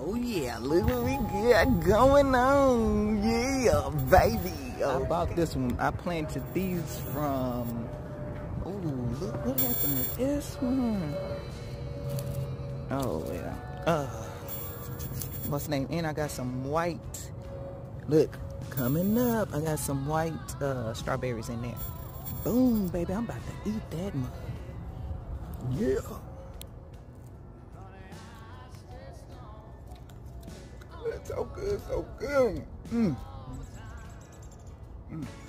Oh yeah, look what we got going on. Yeah, baby. Oh, I bought this one. I planted these from... Oh, look what happened to this one. Oh yeah. What's the name? And I got some white... Look, coming up. I got some white strawberries in there. Boom, baby. I'm about to eat that mug. Yeah. It's so good, so good.